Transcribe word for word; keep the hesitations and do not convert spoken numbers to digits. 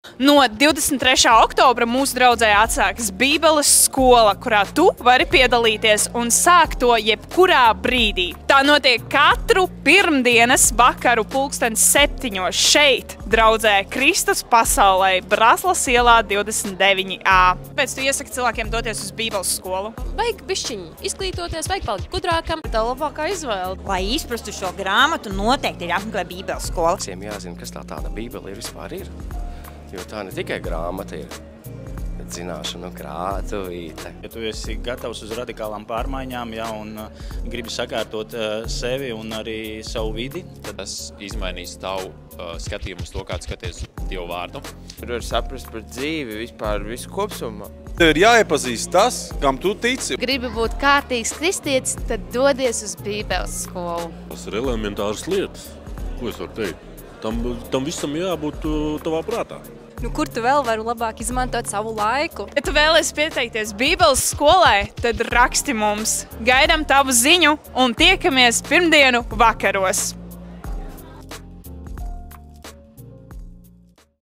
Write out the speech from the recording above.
No divdesmit trešā oktobra mūsu draudzē atsākas Bībeles skola, kurā tu vari piedalīties un sākt to jebkurā brīdī. Tā notiek katru pirmdienas vakaru pulkstens septiņos šeit, draudzē Kristus pasaulē, Braslas ielā divdesmit deviņi A. Pēc tu iesaki cilvēkiem doties uz Bībeles skolu? Vajag bišķiņi izglītoties, vajag palikt gudrākam. Tā labākā izvēle. Lai izprastu šo grāmatu, noteikti ir jāapmeklē Bībeles skola. Visiem jāzina, kas tā tāda Bībele ir vispār ir. Jo tā ne tikai grāmata ir, bet zināšanu krātuvīte. Ja tu esi gatavs uz radikālām pārmaiņām, ja, un uh, gribi sakārtot uh, sevi un arī savu vidi, tad tas izmainīs tavu uh, skatījumu uz to, kā skaties Dievu vārdu. Tur var saprast par dzīvi, vispār visu kopsumā. Tev ir jāiepazīst tas, kam tu tici. Gribi būt kārtīgs kristietis, tad dodies uz Bībeles skolu. Tas ir elementāras lietas, ko es varu teikt. Tam, tam visam jābūt tavā prātā. Nu, kur tu vēl vari labāk izmantot savu laiku? Ja tu vēlies pieteikties Bībeles skolai, tad raksti mums. Gaidām tavu ziņu un tiekamies pirmdienu vakaros.